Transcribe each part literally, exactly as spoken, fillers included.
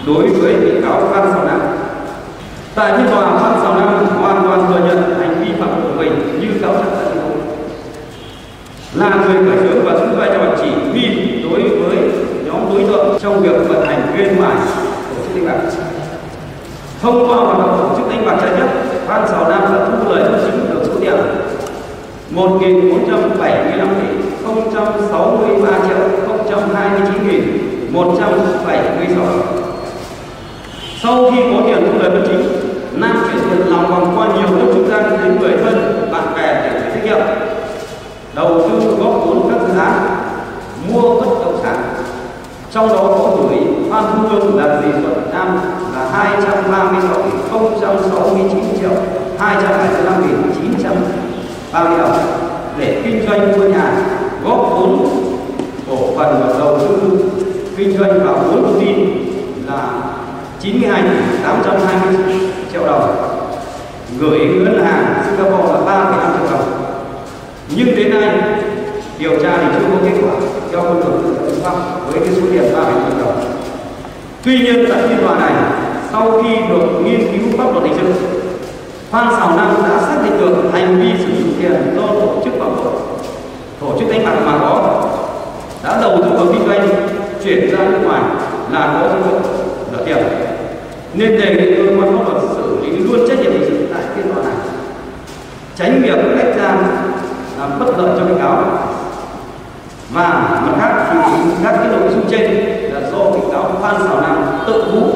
đối với bị cáo Phan Xào Nam. Tại phiên tòa, Phan Xào Nam hoàn toàn thừa nhận hành vi phạm tội của mình như cáo trạng đã truy tố, là người khởi xướng và giữ vai trò chỉ huy đối với nhóm đối tượng trong việc vận hành game bài tổ chức đánh bạc. Thông qua hoạt động tổ chức đánh bạc trái phép, Phan Xào Nam đã thu lợi bất chính được số tiền một nghìn bốn trăm bảy mươi lăm tỷ không trăm sáu mươi ba triệu không trăm hai mươi chín nghìn một trăm bảy mươi sáu đồng. Sau khi có tiền thu lợi bất chính, Nam chuyển tiền lòng vòng qua nhiều nước trung gian đến người thân, bạn bè để chịu trách nhiệm, đầu tư góp vốn các dự án, mua bất động sản. Trong đó có gửi Phan Thu Hương là dì Thuận Nam là hai trăm ba mươi sáu tỷ không trăm sáu mươi chín triệu hai trăm bảy mươi lăm nghìn chín trăm ba mươi đồng để kinh doanh mua nhà, góp vốn cổ phần và đầu tư kinh doanh vào vốn công ty là chín mươi hai tỷ tám trăm hai mươi triệu đồng, gửi ngân hàng Singapore là ba phẩy năm triệu đồng. Nhưng đến nay điều tra thì chưa có kết quả theo con đường tự do pháp với cái số tiền ba phẩy năm triệu đồng. Tuy nhiên tại phiên tòa này, sau khi được nghiên cứu pháp luật hình sự, Phan Xào Nam đã xác định được hành vi sử dụng tiền do tổ chức phạm tội, tổ chức đánh bạc mà có, đã đầu tư vào kinh doanh, chuyển ra nước ngoài là có dấu hiệu nợ tiền, nên đề nghị cơ quan pháp luật xử lý luôn trách nhiệm hình sự tại phiên tòa này, tránh việc ép gian làm bất lợi cho bị cáo. Và mặt khác thì các cái nội dung trên là do bị cáo Phan Xào Nam tự thú,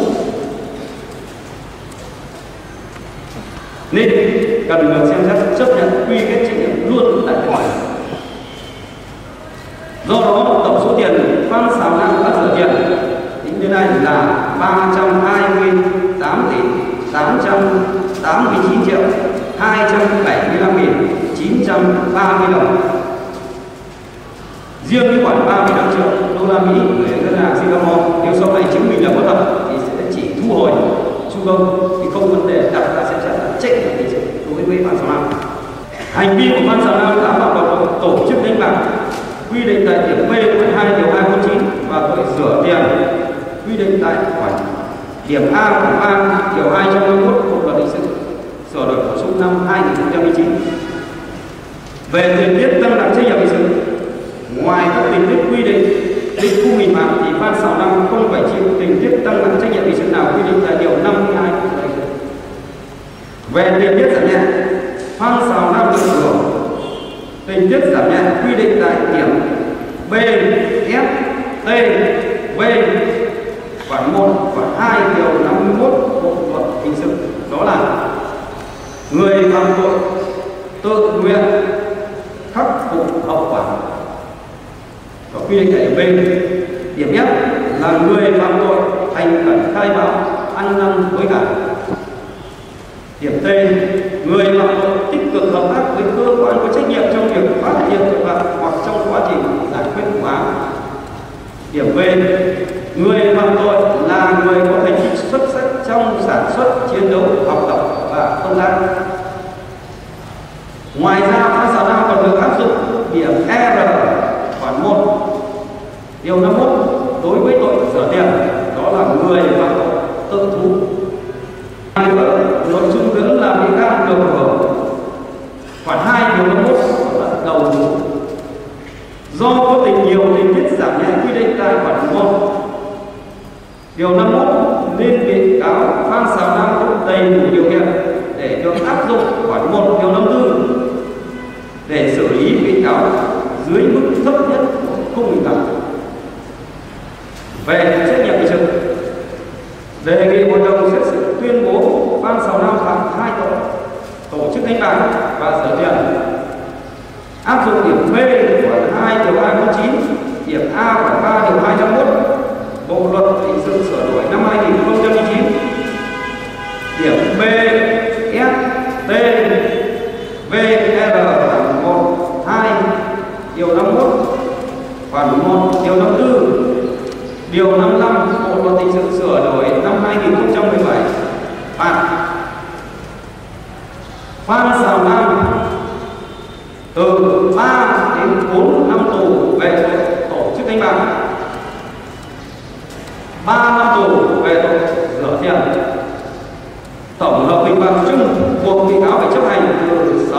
nên cần được xem xét chấp nhận quy kết trách nhiệm luôn tại phiên tòa. Do đó tổng số tiền Phan Xào Nam đã rửa tiền tính đến nay là ba trăm hai mươi tám tỷ tám trăm tám mươi chín triệu hai trăm bảy mươi lăm nghìn chín trăm ba mươi đồng. Riêng cái khoản ba mươi lăm triệu đô la Mỹ gửi ngân hàng Singapore, nếu sau này chứng minh là có thật thì sẽ chỉ thu hồi chu công, thì không vấn đề đặt ra xem xét là trách nhiệm hình sự đối với Phan Xào Nam. Hành vi của Phan Xào Nam đã phạm vào tổ chức đánh bạc quy định tại điểm B khoản hai điều hai trăm bốn mươi chín và tội rửa tiền quy định tại khoản điểm A khoản ba điều hai trăm năm mươi mốt bộ luật hình sự sửa đổi bổ sung năm hai nghìn không trăm lẻ chín. Về tình tiết tăng nặng trách nhiệm hình sự, ngoài các tình tiết quy định định khung hình phạt thì Phan Xào Nam không phải chịu tình tiết tăng nặng trách nhiệm hình sự nào quy định tại điều năm mươi hai bộ luật hình sự. Về tình tiết giảm nhẹ, Phan Xào Nam được hưởng tình tiết giảm nhẹ quy định tại điểm B, F, T, V khoản một, khoản hai điều năm mươi mốt bộ luật hình sự, đó là người phạm tội tự nguyện khắc phục hậu quả. Và quy định tại điểm B. Điểm F là người phạm tội thành khẩn khai báo ăn năn hối cải. Điểm T, người phạm tội tích cực hợp tác với cơ quan có trách nhiệm trong việc phát hiện tội phạm hoặc trong quá trình giải quyết vụ án. Điểm V, người phạm tội là người có thành tích xuất sắc trong sản xuất, chiến đấu, học tập và công tác. Ngoài ra, Phan Xào Nam còn được áp dụng điểm R khoản một điều năm mươi mốt đối với tội rửa tiền, đó là người phạm tội tự thú. Nội dung nữa là bị can được hưởng khoản hai điều năm mươi mốt là đầu thú. Do có tình nhiều tình tiết giảm nhẹ quy định tại khoản một điều năm mươi mốt nên bị cáo Phan Xào Nam có đầy đủ điều kiện để được áp dụng khoản một điều năm mươi tư để xử lý bị cáo dưới mức thấp nhất của khung hình phạt. Về trách nhiệm hình sự, đề nghị hội đồng xét xử tuyên bố Phan Xào Nam phạm hai tội tổ chức đánh bạc và rửa tiền, áp dụng điểm B khoản hai điều hai trăm bốn mươi chín, điểm A khoản ba điều hai trăm mốt bộ luật hình sự sửa đổi năm hai nghìn không trăm lẻ chín, điểm B, F, T, V, R khoản một, hai điều năm mươi mốt, khoản một điều năm mươi tư, điều năm mươi lăm bộ luật hình sự sửa đổi năm hai nghìn không trăm mười bảy. Phạt Phan Xào Nam thiền tổng hợp hình phạt chung buộc bị cáo phải chấp hành từ